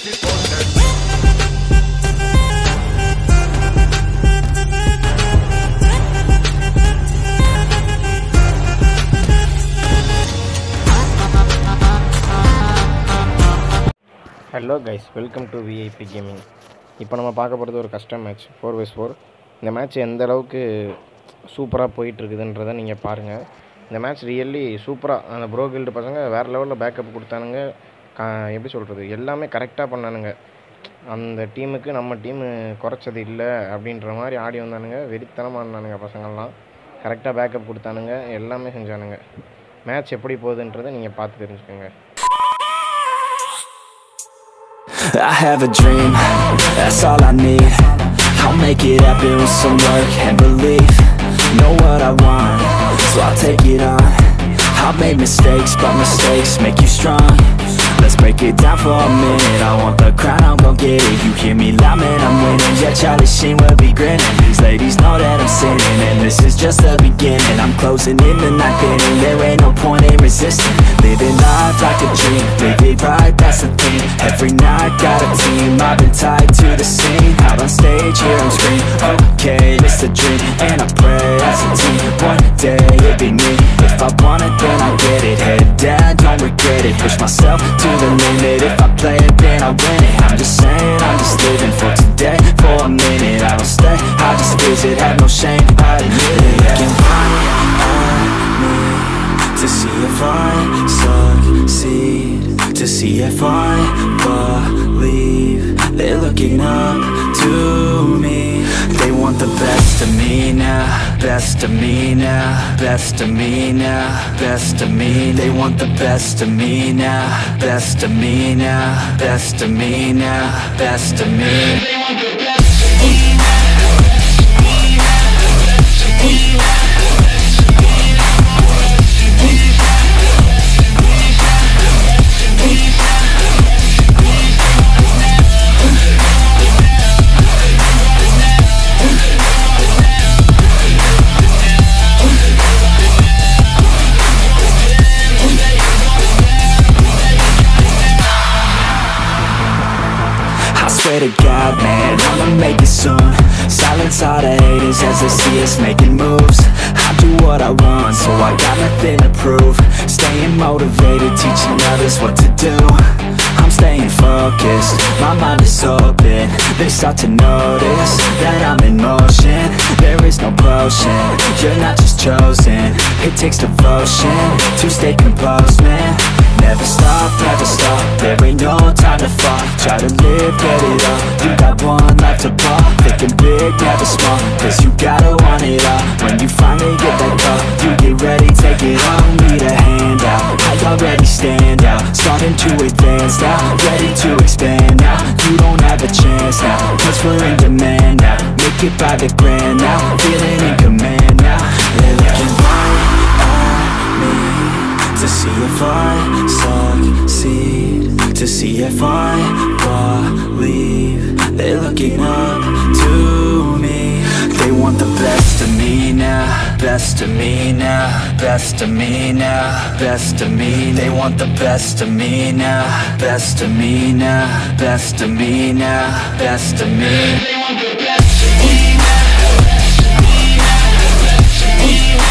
Hello guys, welcome to VIP Gaming. இப்போ நம்ம பார்க்க போகிறது ஒரு கஸ்டம் மேட்ச் 4vs4. இந்த மேட்ச் எந்த அளவுக்கு சூப்பராக போயிட்டு இருக்குதுன்றதை நீங்கள் பாருங்கள். இந்த மேட்ச் ரியல்லி சூப்பராக அந்த ப்ரோ கில்டு பசங்க வேறு லெவலில் பேக்கப் கொடுத்தானுங்க. எப்படி சொல்கிறது, எல்லாமே கரெக்டாக பண்ணானுங்க. அந்த டீமுக்கு நம்ம டீமு குறைச்சது இல்லை அப்படின்ற மாதிரி ஆடி வந்தானுங்க. வெறித்தனமானானுங்க பசங்கள்லாம். கரெக்டாக பேக்கப் கொடுத்தானுங்க, எல்லாமே செஞ்சானுங்க. மேட்ச் எப்படி போகுதுன்றதை நீங்கள் பார்த்து தெரிஞ்சுக்கோங்க. I have a dream, that's all I need. I'll make it happen with some work and belief. Know what I want, so I'll take it on. I've made mistakes, but mistakes make you strong. Let's break it down for a minute. I want the crown, I'm gon' get it. You hear me loud, man, I'm winning. Yeah, Charlie Sheen will be grinning. These ladies know that I'm sinning, and this is just the beginning. I'm closing in the night inning. There ain't no point in resisting. Living life like a dream, live it right, that's the thing. Every night got a team, I've been tied to the scene. Out on stage, here I'm screaming, okay, it's a dream. And I pray as a team, one day it'll be me. If I want it, then I get it. Head down, don't regret it. Push myself to the limit. If I play it, then I win it. I'm just saying, I'm just living for today, for a minute. I don't stay, I just visit, have no shame, I admit it. Looking right at me to see if I succeed, to see if I believe. They're looking up to me. They want the best of me now, best of me now, best of me now, best of me. They want the best of me now, best of me now, best of me now, best of me. They want the best of me now, best of me now, best of me now. Swear to God, man, I'ma make it soon. Silence all the haters as they see us making moves. I do what I want, so I got nothing to prove. Staying motivated, teaching others what to do. I'm staying focused, my mind is open. They start to notice that I'm in motion. There is no potion, you're not just chosen. It takes devotion to stay composed, man. Never stop, there ain't no time to fall. Try to live, get it up, you got one life to ball. Thinking big, never small, cause you gotta want it all. When you finally get that call, you get ready, take it on. Need a handout, I already stand out. Starting to advance now, ready to expand now. You don't have a chance now, cause we're in demand now. Make it by the grand now, feeling in command now. They're looking right at me to see if I succeed, to see if I believe. They're looking up to me. They want the best of me now, best of me now, best of me now, best of me. They want the best of me now, best of me now, best of me now, best of me. They want the best of me now, best of me now, best of me now.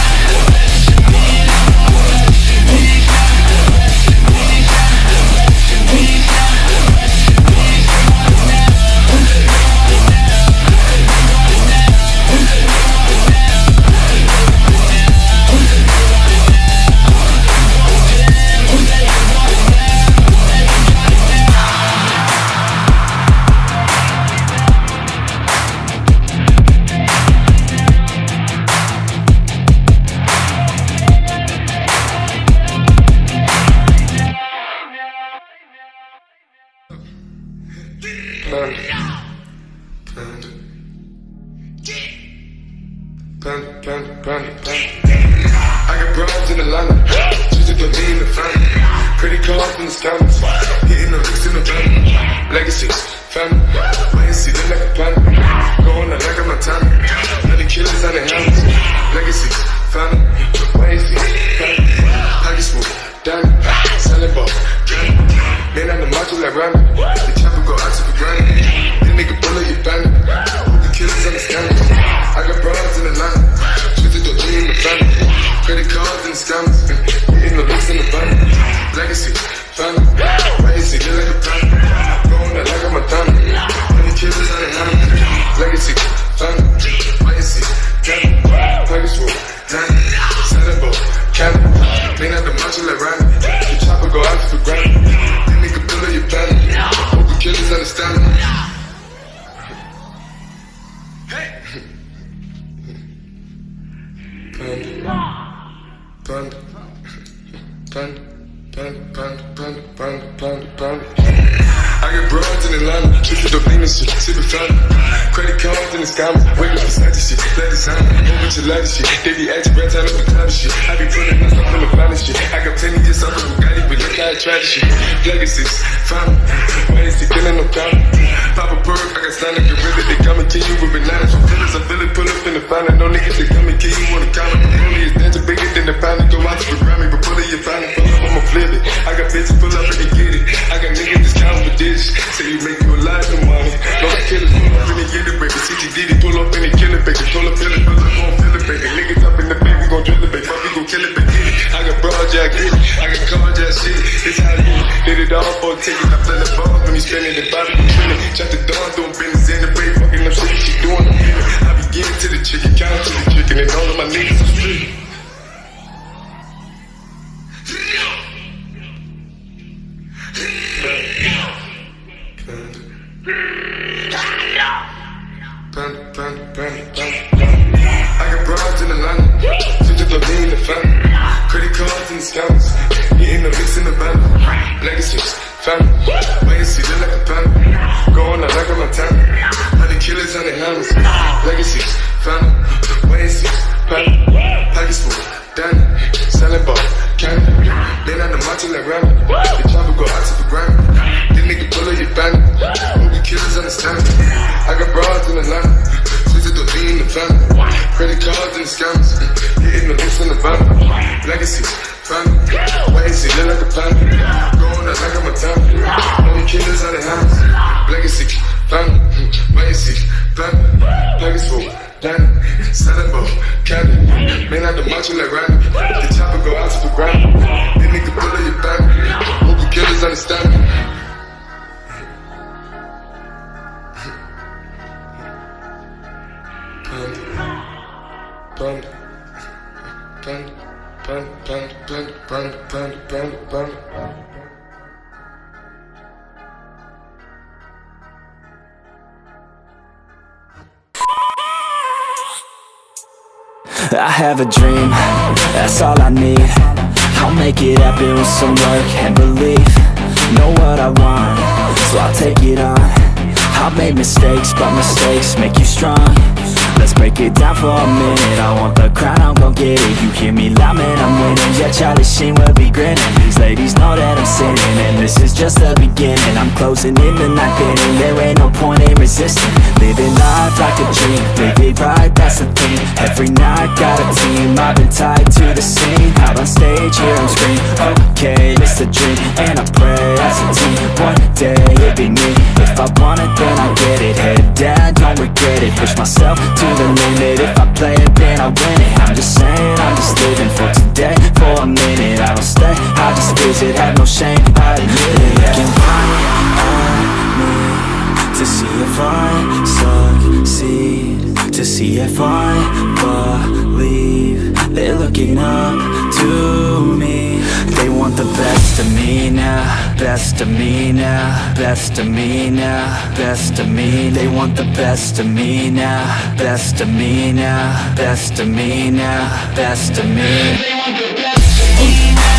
I got broads in Atlanta, just to me in the family. Credit cards in the scammers, hitting the licks in the van. Legacies, family, wait and see, look like a plan. Going out like I'm not time. Letting killers on their hands. Legacies, family, wait and see, family. Pockets full, diamond, selling ball, man on the macho like like ramen. The chopper go out to the granite. This nigga bullet, you bandit. The killers understand it. I got broads in the line. Twisted the lean in the family. Credit cards and the scammers. Hitting the looks in the van. Legacy, family. Legacy, look like a plan. Going out like a Madonna. Many killers on the hand. Legacy, family. Legacy, family. Package full, Danny. Saddle cannon. Lean out the macho like Randy. The chopper go out to the granite. This nigga bullet, you bandit. Hope the killers understand it. I get broads in Atlanta, twisted the lean and shit, sippin' fun. Credit cards in the scammers, wake up beside this shit, let it sound, move with your light shit. They be acting rats out of the cloud shit. I be putting this up in the finest shit. I got plenty just up in Bugatti, but look how I try this shit. Legacies, family, why is he killing no count? Pop a perk, I got signed a gorilla, they come and kill you with bananas. So feelings, I feel it, pull up in the final. No niggas, they come and kill you on the counter. Only is dancing bigger than the pound. Go out to the Grammy, but pull it, you find it, pull up, I'ma flip it. I got bitches, pull up and they get it. I got niggas just counting for digits. Say you make you a lot of money. No killers, pull up and they get it, baby. CGD, pull up and they kill it, baby. Pull up, feel it, gon' feel it, baby. Niggas up in the baby, we gon' drill it, baby. We gon' kill it, baby. Get it. I got broad, yeah, I get it. I got cards, yeah, shit. It's how I do it. Did it all for a ticket. I play the ball when you spinning the body, you feeling. Shut the door, doing business in the bay. Fucking up shit, she doing the feeling. I be getting to the chicken, counting to the chicken, and all of my niggas are street. I got broads in Atlanta, twisted the lean in the family. Credit cards and the scammers, hitting the licks in the van. Legacies, family, legacy, look like a pan. Going out like a Montana, honey killers on the hammers. Legacies, family, legacies, family. Package full, Danny, selling ball, candy. Lean out the macho like Randy. The chopper go out to the granite. This nigga bullet, you bandit. Hope the killers understand it. I got broads in Atlanta, twisted the lean in the family. Credit cards and the scammers, hitting the looks in the van. Legacies, family, legacy, look like a plan. Going out like a Montana, only killers on the hands. Legacy, family, legacy, family. Package full, Danny, selling candy. Man out the macho like Randy. The chopper go out to the ground. This nigga bullet, you bandit. Hope the killers understand me. I have a dream, that's all I need. I'll make it happen with some work and belief. Know what I want, so I'll take it on. I've made mistakes, but mistakes make you strong. Let's break it down for a minute. I want the crown, I'm gon' get it. You hear me loud, man, I'm winning. Yeah, Charlie Sheen will be grinning. These ladies know that I'm sinning, and this is just the beginning. I'm closing in the night inning. There ain't no point in resisting. Living life like a dream, live it right, that's the thing. Every night got a team, I've been tied to the scene. Out on stage, here I'm screaming. Okay, it's a dream, and I pray as a team. One day it'll be me. If I want it, then I get it. Head down, don't regret it. Push myself to the limit. If I play it, then I win it. I'm just saying, I'm just living for today, for a minute. I don't stay, I just visit, have no shame, I admit it. Looking right at me to see if I succeed, to see if I believe. They're looking up to me. They want the best of me now, best of me now, best of me now, best of me. They want the best of me now, best of me now, best of me now, best of me. They want the best of me now.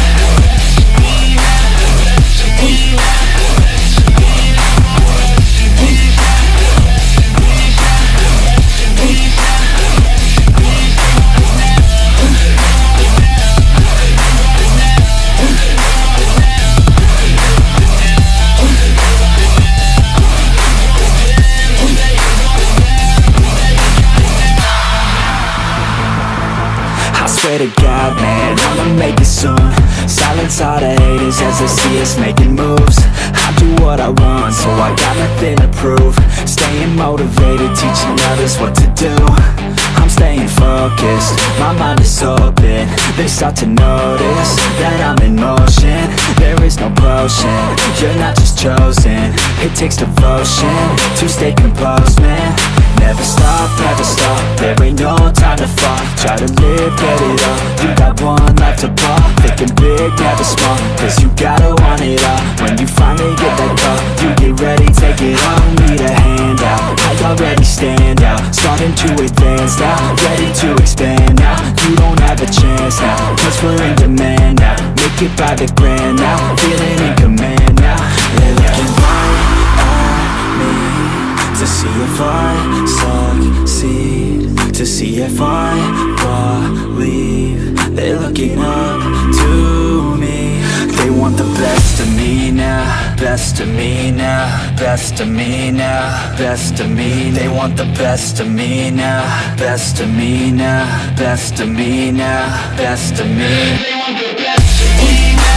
Swear to God, man, silence all the haters as they see us making moves. I do what I want, so I got nothing to prove. Staying motivated, teaching others what to do. I'm staying focused, my mind is open. They start to notice that I'm in motion. There is no potion, you're not just chosen. It takes devotion to stay composed, man. Never stop, there ain't no time to fall. Try to live, get it all, you got one life to ball. Thinking big, never small, cause you gotta want it all. When you finally get that call, you get ready, take it on. Need a handout, I already stand out. Starting to advance now, ready to expand now. You don't have a chance now, cause we're in demand now. Make it by the grand now, feeling in command now. They're looking right at me to see if I succeed, to see if I believe. They're looking up to me. They want the best of me now, best of me now, best of me now, best of me. They want the best of me now, best of me now, best of me now, best of me. They want the best of me now.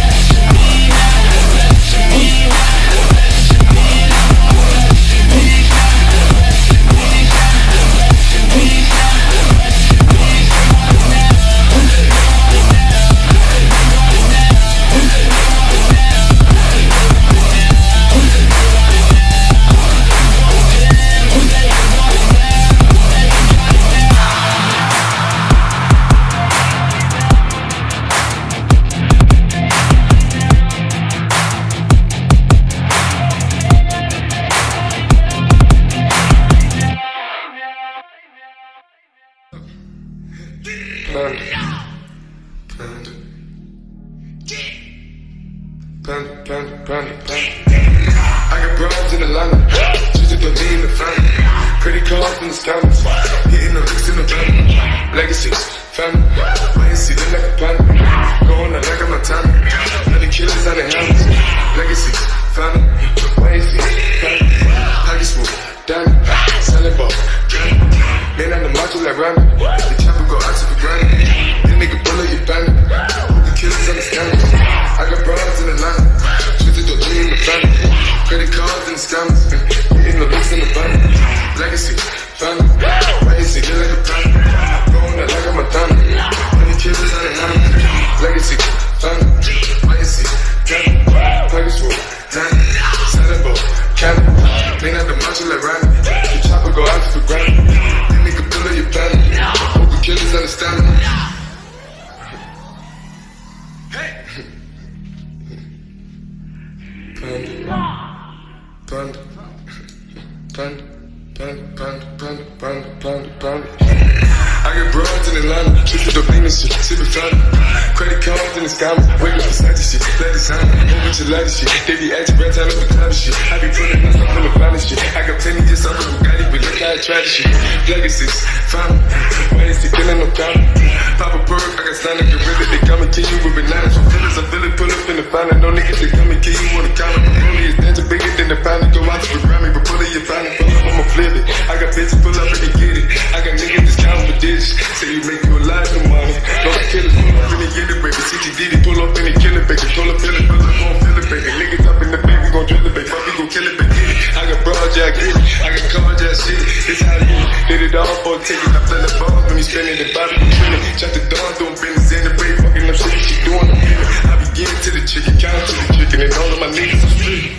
I got broads in Atlanta, just to put me in the family. Credit cards in the scammers, hitting the licks in the van. Legacies, family, wait and see, look like a panda. Going out like a Montana, honey killers on the helmets. Legacies, family, wait and see, family. Pockets full, diamond, selling ball, diamond. Man on the macho like Randy, the chopper go out to the granny. This nigga bullet your bandit, the killers on the scammers. I got broads in Atlanta, just to me in the family. Credit cards and the scammers, hitting the licks in the van. Legacy, family, wait and see, look like a panda. Going out like a Montana, honey killers on the helmets. Legacy, family, wait and see, diamond, pockets full, diamond, selling ball, candy. Man on the macho like Randy, the chopper go out to the granny. This nigga bullet your bandit, hope the killers understand me. I got broads in Atlanta, just to the shit, sippin' fountain. Credit cards in the scammers, wake up beside this shit, let it sound, move with your latest shit. They be acting red, time up the cloud shit. I be putting myself in the finest shit. I got plenty just up with Bugatti, but look how I try this shit. Legacies, family, why is he killing no count? Pop a perk, I got signed like a gorilla, they come and kill you with bananas. From feelings, I feel it, pull up in the fountain. No niggas, they come and kill you on the counter. Only is dancing bigger than the pound. Go out to the Grammy, but pull it, you find it, pull up, I'ma flip it. I got bitches, pull up and they get it. I got niggas just counting for digits. Say you make you a lot of money. No killers, pull up and they get it, baby. CTD, pull up and they kill it, baby. Pull up, feel it, gon' feel it, baby. Niggas up in the baby, gon' drill it, baby. Fuck, we gon' kill it, baby. I got broad, yeah, I get it. I got cards, yeah, shit. It's how I do it. Did it all for a ticket. I play the ball when he's spinning the body, we spinning. Shut the door, doing business in the way. Fucking up shit, she doing the feeling. I be getting to the chicken, count to the chicken, and all of my niggas are street.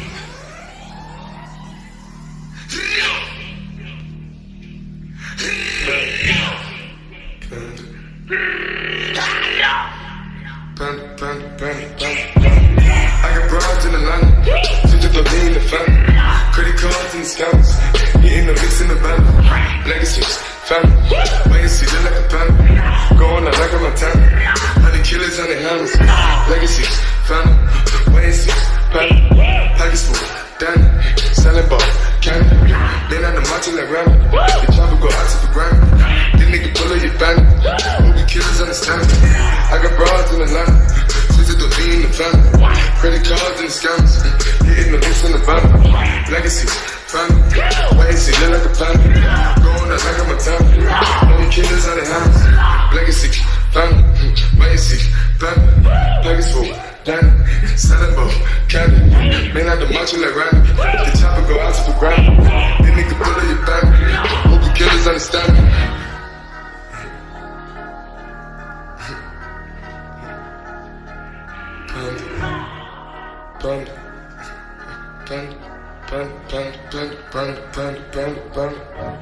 I got broads in Atlanta, just to me in the family. Credit cards and the scammers, hitting the licks in the van. Legacies, family, wait and see, look like a panda. Going out like a Montana, honey killers on the helmets. Legacies, family, wait and see, family. Pockets full, diamond, selling ball, candy. Man on the macho like Randy, the chopper go out to the granny. This nigga bullet your bandit, hope the killers understand me. I got broads in Atlanta, just to be in the family. Credit cards and the scammers, hitting the licks in the van. Legacies, family, wait and see, look like a panda. Going out like a Montana, only killers on the hands. Legacy, family, wait and see, family, pockets full. watch it like Rodney. The chopper go out to the ground. That nigga pull up your family. Hope the killers understand me. Panda. Panda. Panda. Panda. Panda. Panda. Panda. Panda. Panda. Panda.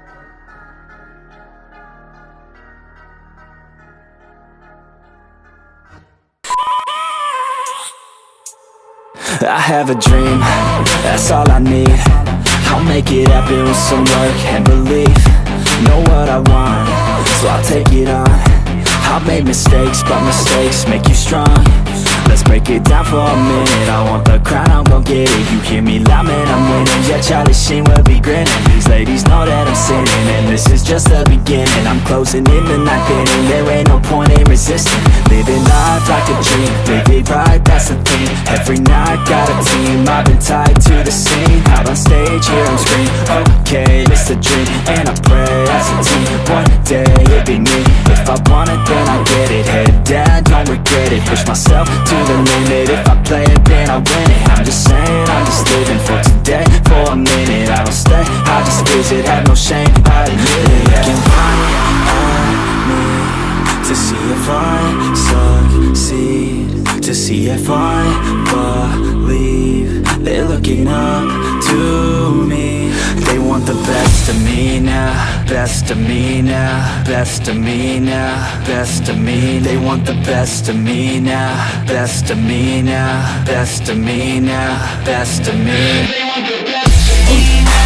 I have a dream, that's all I need. I'll make it happen with some work and belief. Know what I want, so I'll take it on. I've made mistakes, but mistakes make you strong. Let's break it down for a minute. I want the crown, I'm gon' get it. You hear me loud, man, I'm winning. Yeah, Charlie Sheen will be grinning. These ladies know that I'm sinning, and this is just the beginning. I'm closing in the ninth inning. There ain't no point in resisting. Living life like a dream, live it right, that's the thing. Every night, got a team, I've been tied to the scene. Out on stage, hear them scream, okay, it's a dream. And I pray as a team, one day it'll be me. If I want it, then I get it. Head down, don't regret it. Push myself to the limit. If I play it, then I win it. I'm just saying, I'm just living for today. For a minute, I don't stay, I just visit. Have no shame, I admit it. They can count on me to see if I succeed, to see if I believe. They're looking up to me. They want the best of me now, best of me now, best of me now, best of me. They want the best of me now, best of me now, best of me now, best of me. They want the best of me now.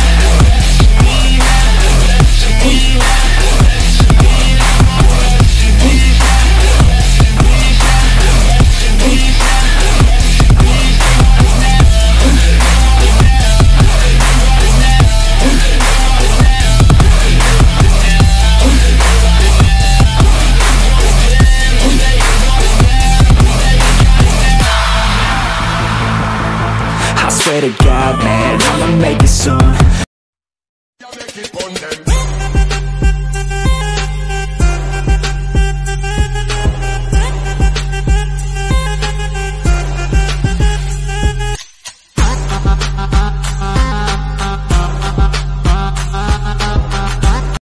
Swear to God, man, I'ma make it soon.